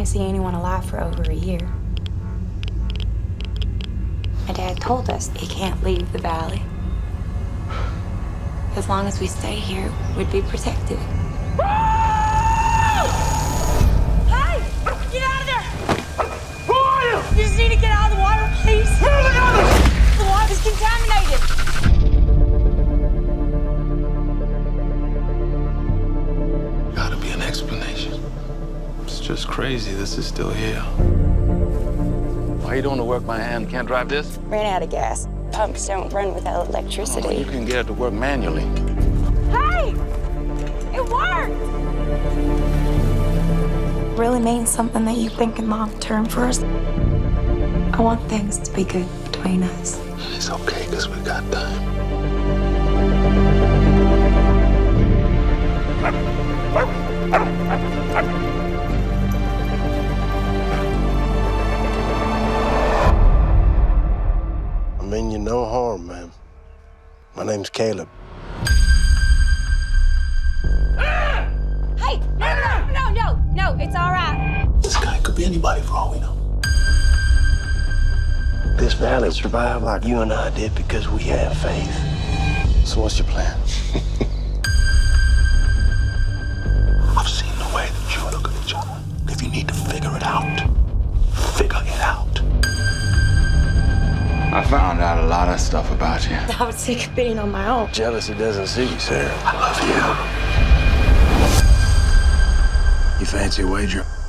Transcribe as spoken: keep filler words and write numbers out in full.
see anyone alive for over a year. My dad told us he can't leave the valley. As long as we stay here, we'd be protected. Hey! Get out of there! Who are you? You just need to get out of the water, please. Where are the others? The water's contaminated. Gotta be an explanation. It's just crazy this is still here. Why you doing the work by hand? Can't drive this? Ran out of gas. Pumps don't run without electricity. Oh, you can get it to work manually. Hey! It worked! Really means something that you're thinking long term for us. I want things to be good between us. It's okay, because we got time. I mean you no harm, man. My name's Caleb. Hey! No, no, no, no, no, it's all right. This guy could be anybody for all we know. This valley survived like you and I did because we have faith. So what's your plan? I've seen the way that you look at each other. If you need to figure it out, figure it out. I found out a lot of stuff about you. I was sick of being on my own. Jealousy doesn't suit you, Sarah. I love you. You fancy a wager?